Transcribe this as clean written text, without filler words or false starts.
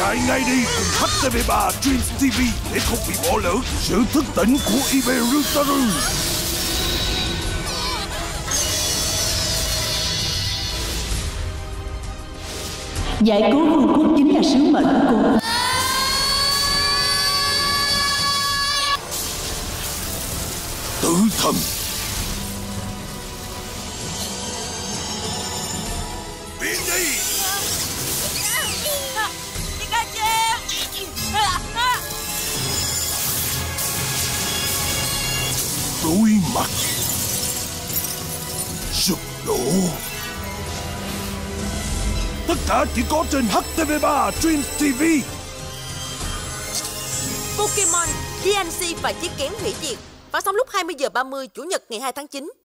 tải ngay đi cùng HTV3 DreamsTV để không bị bỏ lỡ sự thức tỉnh của Iberu. Giải cứu vương quốc chính là sứ mệnh của cô. Tử thần. Biến đi. Đối mặt. Sụp đổ. Tất cả chỉ có trên HTV3 DreamsTV. Pokémon, Diancie và Chiếc Kén Huỷ Diệt phát sóng lúc 20h30 Chủ nhật ngày 2 tháng 9.